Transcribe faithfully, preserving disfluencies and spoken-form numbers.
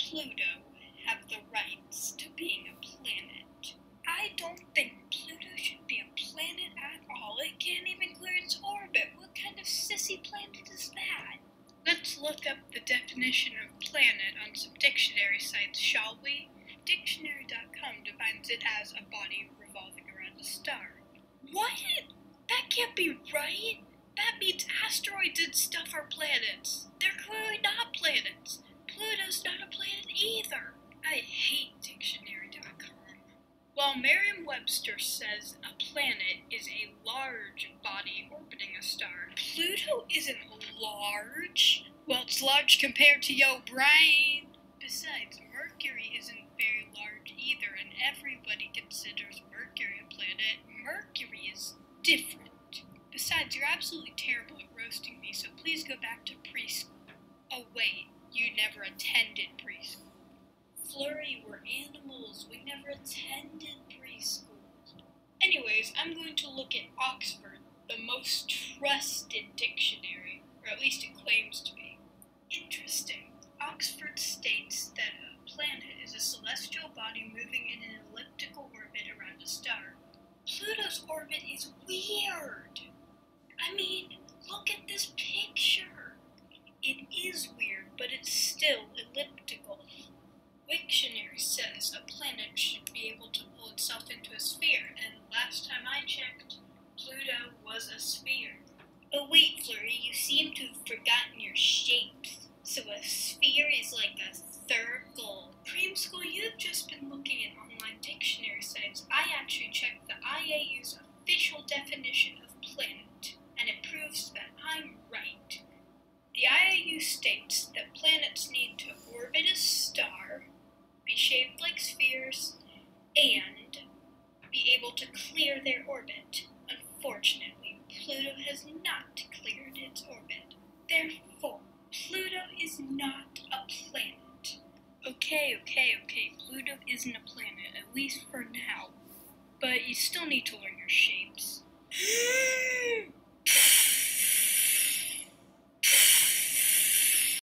Pluto have the rights to being a planet? I don't think Pluto should be a planet at all. It can't even clear its orbit. What kind of sissy planet is that? Let's look up the definition of planet on some dictionary sites, shall we? Dictionary dot com defines it as a body revolving around a star. What? That can't be right. That means asteroids and stuff are planets. They're clearly not planets. Pluto's not a planet either. I hate Dictionary dot com. While Merriam-Webster says a planet is a large body orbiting a star, Pluto isn't large. Well, it's large compared to your brain. Besides, Mercury isn't very large either, and everybody considers Mercury a planet. Mercury is different. Besides, you're absolutely terrible at roasting me, so please go back to preschool. Oh wait, you never attended preschool. Flurry, we're animals. We never attended preschool. Anyways, I'm going to look at Oxford, the most trusted dictionary, or at least it claims to be. Interesting. Oxford states that a planet is a celestial body moving in an elliptical orbit around a star. Pluto's orbit is weird. I mean, look at this picture. It is weird, but it's still elliptical. Wiktionary says a planet should be able to pull itself into a sphere, and last time I checked, Pluto was a sphere. Oh wait, Flurry, you seem to have forgotten your shapes. So a sphere is like a circle. Creamsicle, you've just been looking at online dictionary sites. I actually checked the I A U's official definition of planet, and it proves that I'm right. The I A U states that planets need to orbit a star, be shaped like spheres, and be able to clear their orbit. Unfortunately, Pluto has not cleared its orbit. Therefore, Pluto is not a planet. Okay, okay, okay, Pluto isn't a planet, at least for now. But you still need to learn your shapes.